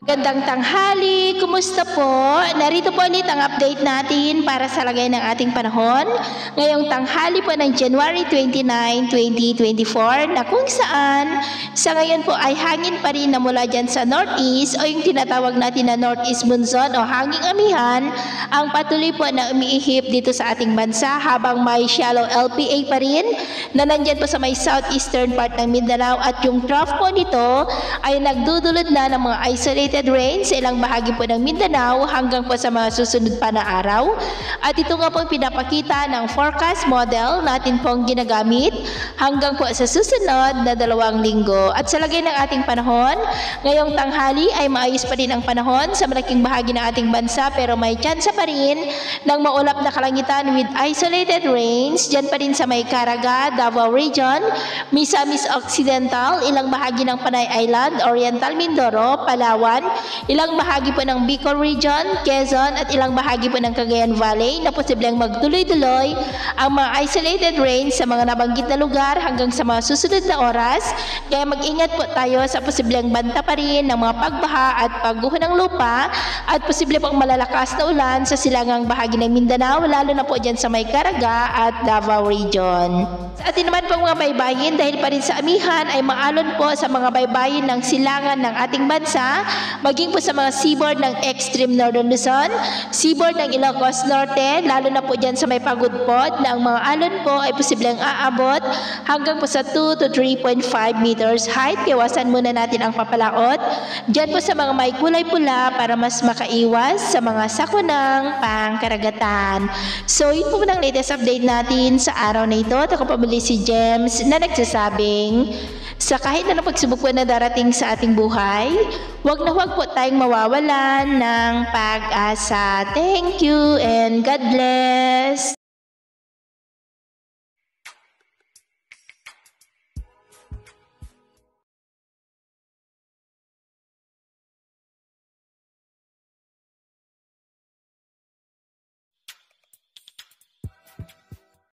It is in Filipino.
Gandang tanghali, kumusta po? Narito po ulit ang update natin para sa lagay ng ating panahon. Ngayong tanghali po ng January 29, 2024 na kung saan sa ngayon po ay hangin pa rin na mula dyan sa northeast o yung tinatawag natin na northeast monsoon o hanging amihan ang patuloy po na umiihip dito sa ating bansa habang may shallow LPA pa rin na nandyan po sa may southeastern part ng Mindanao at yung trough po nito ay nagdudulot na ng mga isolated rain sa ilang bahagi po ng Mindanao hanggang po sa mga susunod pa na araw. At ito nga pong pinapakita ng forecast model natin pong ginagamit hanggang po sa susunod na 2 linggo. At sa lagay ng ating panahon, ngayong tanghali ay maayos pa rin ang panahon sa malaking bahagi ng ating bansa pero may tsansa pa rin ng maulap na kalangitan with isolated rains dyan pa rin sa may Caraga, Davao Region, Misamis Occidental, ilang bahagi ng Panay Island, Oriental Mindoro, Palawan, ilang bahagi po ng Bicol Region, Quezon at ilang bahagi po ng Cagayan Valley na posibleng magtuloy-tuloy ang mga isolated rains sa mga nabanggit na lugar hanggang sa mga susunod na oras. Kaya mag-ingat po tayo sa posibleng banta pa rin ng mga pagbaha at pagguho ng lupa at posible pong malalakas na ulan sa silangang bahagi ng Mindanao lalo na po dyan sa may Caraga at Davao Region. Sa atin naman po mga baybayin dahil pa rin sa amihan ay maalon po sa mga baybayin ng silangan ng ating bansa maging po sa mga seaboard ng extreme northern Luzon, seaboard ng Ilocos Norte, lalo na po dyan sa may pagudpod na ang mga alon po ay posibleng aabot hanggang po sa 2 to 3.5 meters height. Iwasan muna natin ang papalaot dyan po sa mga may kulay pula para mas makaiwas sa mga sakunang pangkaragatan. So yun po ng latest update natin sa araw na ito. At ako pa muli si James na nagsasabing sa kahit na pagsubok po na darating sa ating buhay, huwag na huwag po tayong mawawalan ng pag-asa. Thank you and God bless.